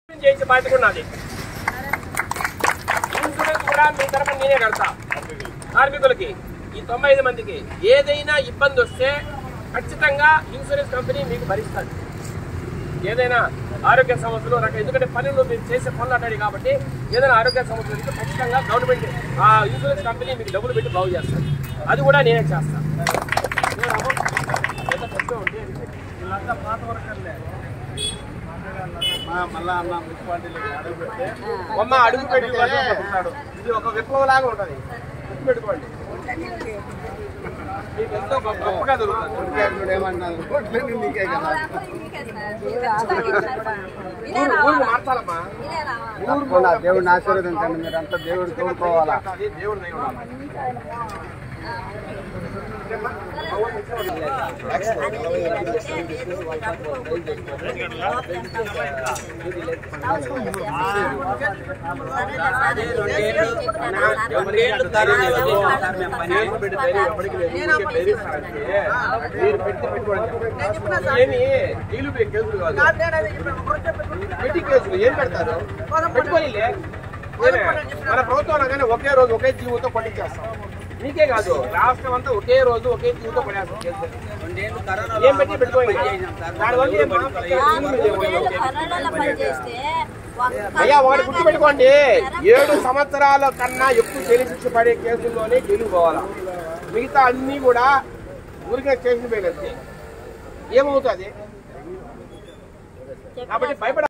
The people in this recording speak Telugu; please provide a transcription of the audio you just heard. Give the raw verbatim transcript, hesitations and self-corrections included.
చేసే బాధ్యత కూడా నాది. ఇన్సూరెన్స్ కూడా మీ తరఫున నేనే కడతా. కార్మికులకి ఈ తొంభై ఐదు మందికి ఏదైనా ఇబ్బంది వస్తే ఖచ్చితంగా ఇన్సూరెన్స్ కంపెనీ మీకు భరిస్తుంది. ఏదైనా ఆరోగ్య సమస్యలు రకం ఎందుకంటే పనులు మీరు చేసే పనులు అంటారు కాబట్టి ఏదైనా ఆరోగ్య సమస్యలు వస్తే ఖచ్చితంగా గవర్నమెంట్ ఆ ఇన్సూరెన్స్ కంపెనీ మీకు డబ్బులు పెట్టి బాగు చేస్తుంది. అది కూడా నేనే చేస్తాను. వీళ్ళంతా పాత వర్కర్లే. అమ్మ అడుగు పెట్టి ఇది ఒక విప్లవం లాగా ఉంటుంది. గుర్తు పెట్టుకోండి. మీకు ఎంతో గొప్పగా దొరుకుతుంది. ఊరు మార్చాలమ్మా. దేవుడిని ఆశీర్వదించండి. మీరంతా దేవుడు తోడుకోవాలా. దేవుడు ఏమి డీలు కేసులు కాదు, పెట్టి కేసులు ఏం పెడతారు పెట్టుకోలే. మన ప్రభుత్వం అనగానే ఒకే రోజు ఒకే జీవుతో పట్టించేస్తాం. నీకే కాదు రాష్ట్రం అంతా ఒకే రోజు ఒకే జీవుతో పడేస్తాం. ఏం పెట్టి పెట్టుకోండి. అయ్యా ఒకటి గుర్తు పెట్టుకోండి, ఏడు సంవత్సరాల కన్నా ఎక్కువ జైలు శిక్ష పడే కేసుల్లోనే జైలుకు పోవాలా. మిగతా అన్ని కూడా ఊరికే స్టేషన్ పోయినది ఏమవుతుంది. కాబట్టి భయపడ